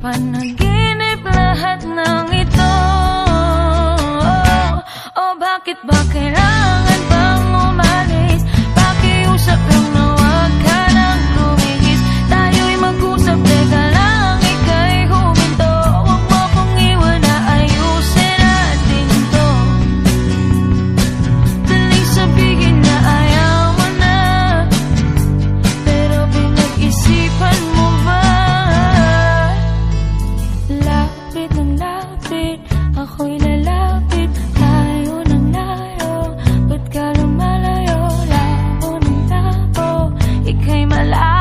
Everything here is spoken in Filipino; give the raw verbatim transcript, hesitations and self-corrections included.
panaginip lahat ng ito. O bakit ba kailangan pang umalis? Pakiusap lang na wag ka nang lumihis. Tayo'y mag-usap, teka lang, ika'y huminto. Huwag mo kong iwan na ayusin natin to. Daling sabihin na ayaw mo na, pero pinag-isipan mo ba? Lapit ng lapit, ako'y lalapit. Layo ng layo, ba't ka lumalayo? Labo ng labo, ika'y malayo.